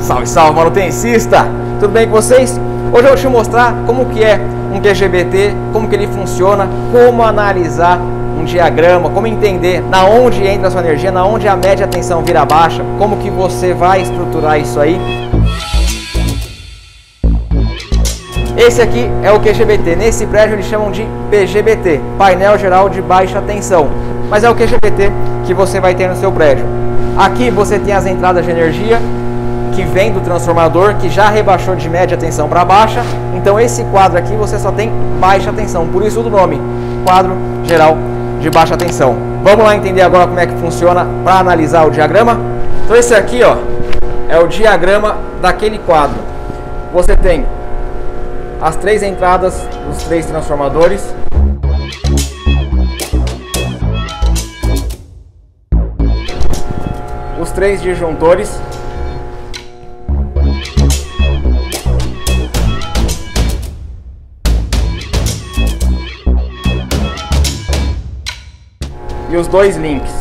Salve, salve, manutencista! Tudo bem com vocês? Hoje eu vou te mostrar como que é um QGBT, como que ele funciona, como analisar um diagrama, como entender na onde entra a sua energia, na onde a média tensão vira baixa, como que você vai estruturar isso aí. Esse aqui é o QGBT, nesse prédio eles chamam de PGBT, painel geral de baixa tensão, mas é o QGBT que você vai ter no seu prédio. Aqui você tem as entradas de energia que vem do transformador, que já rebaixou de média tensão para baixa, então esse quadro aqui você só tem baixa tensão, por isso do nome, quadro geral de baixa tensão. Vamos lá entender agora como é que funciona para analisar o diagrama? Então esse aqui, ó, é o diagrama daquele quadro. Você tem as três entradas dos três transformadores, os três disjuntores, e os dois links.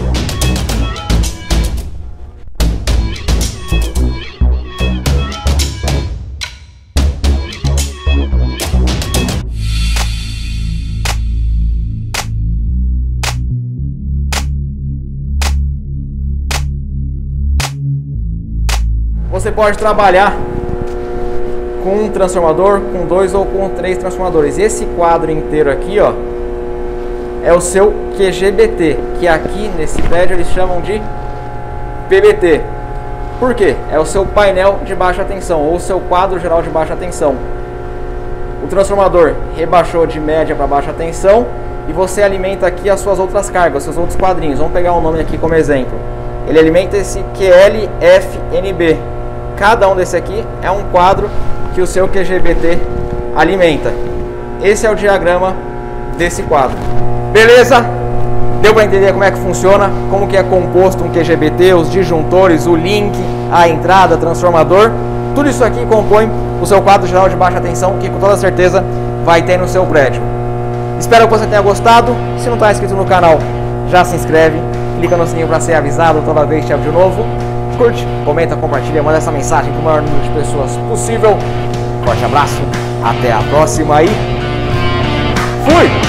Você pode trabalhar com um transformador, com dois ou com três transformadores. Esse quadro inteiro aqui, ó, é o seu QGBT, que aqui nesse prédio eles chamam de PBT. Por quê? É o seu painel de baixa tensão, ou seu quadro geral de baixa tensão. O transformador rebaixou de média para baixa tensão e você alimenta aqui as suas outras cargas, seus outros quadrinhos. Vamos pegar um nome aqui como exemplo. Ele alimenta esse QLFNB. Cada um desse aqui é um quadro que o seu QGBT alimenta. Esse é o diagrama desse quadro. Beleza? Deu para entender como é que funciona, como que é composto um QGBT, os disjuntores, o link, a entrada, transformador. Tudo isso aqui compõe o seu quadro geral de baixa tensão, que com toda certeza vai ter no seu prédio. Espero que você tenha gostado. Se não está inscrito no canal, já se inscreve, clica no sininho para ser avisado toda vez que tiver vídeo novo. Curte, comenta, compartilha, manda essa mensagem para o maior número de pessoas possível. Forte abraço, até a próxima e fui!